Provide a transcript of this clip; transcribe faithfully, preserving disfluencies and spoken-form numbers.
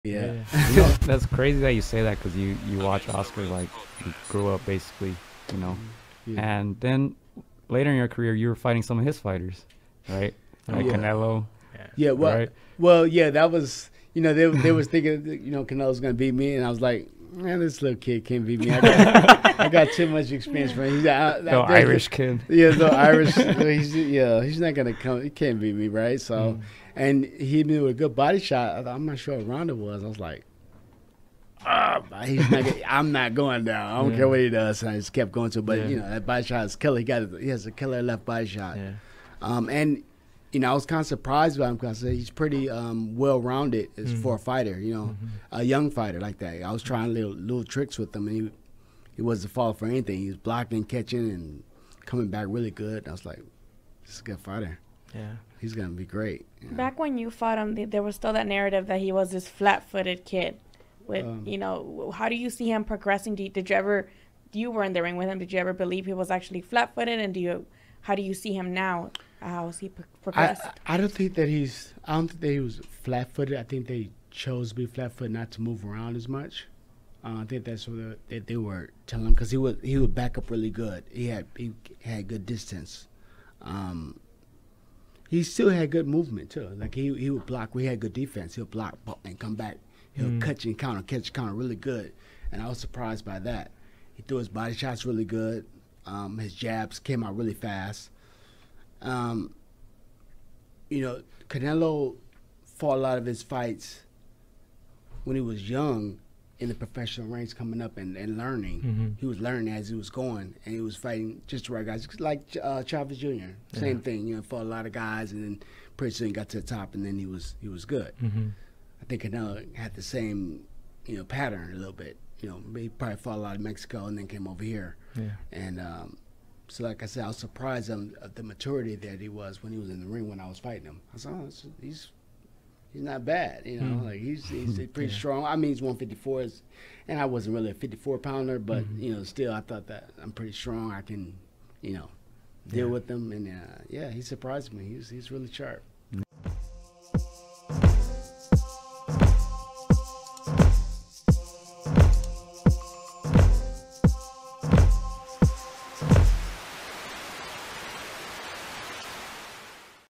Yeah. Yeah. You know, that's crazy that you say that because you, you watch Oscar like you grew up basically, you know. Yeah. And then later in your career, you were fighting some of his fighters, right? Like Yeah. Canelo, Yeah. Yeah, well, right? well, yeah, that was, you know, they they was thinking, that, you know, Canelo's gonna beat me, and I was like, man, this little kid can't beat me. I got, I got too much experience for him. He's uh, No, that- Irish kid. Yeah, the Irish. He's, yeah, he's not gonna come. He can't beat me, right? So, Mm. and he hit me with a good body shot. I'm not sure what round it was. I was like, ah, he's not. Gonna, I'm not going down. I don't Yeah. care what he does. And I just kept going to. But Yeah. you know, that body shot is killer. He got. He has a killer left body shot. Yeah. Um, and you know, I was kind of surprised by him because he's pretty um, well-rounded as Mhm. for a fighter. You know, Mhm. a young fighter like that. I was trying little little tricks with him, and he he wasn't falling for anything. He was blocking, catching, and coming back really good. I was like, this is a good fighter. Yeah. He's gonna be great. you know. Back when you fought him, th- there was still that narrative that he was this flat-footed kid. With Um, you know, how do you see him progressing? Did, did you ever, you were in the ring with him? Did you ever believe he was actually flat-footed? And do you, how do you see him now? How has he pro- I, progressed? I don't think that he's. I don't think that he was flat-footed. I think they chose to be flat-footed, not to move around as much. Uh, I think that's what they, they, they were telling him because he would he would back up really good. He had he had good distance. Um, he still had good movement too. Like he he would block. We had good defense. He'll block and come back. He'll Mm. catch and counter, catch counter really good. And I was surprised by that. He threw his body shots really good. Um, his jabs came out really fast. Um, you know, Canelo fought a lot of his fights when he was young in the professional ranks coming up and, and learning. Mhm. He was learning as he was going, and he was fighting just the right guys, like uh, Chavez Junior Same Yeah. thing, you know, fought a lot of guys, and then pretty soon he got to the top, and then he was he was good. Mhm. I think Canelo had the same, you know, pattern a little bit. You know, he probably fought a lot in Mexico and then came over here. Yeah. And um, so, like I said, I was surprised of, of the maturity that he was when he was in the ring when I was fighting him. I said, oh, this- he's he's not bad, you know, Mm. like he's he's pretty Yeah. strong. I mean, he's one fifty-four, and I wasn't really a fifty-four pounder, but Mhm. you know, still, I thought that I'm pretty strong. I can, you know, deal Yeah. with him, and uh, yeah, he surprised me. He's he's really sharp.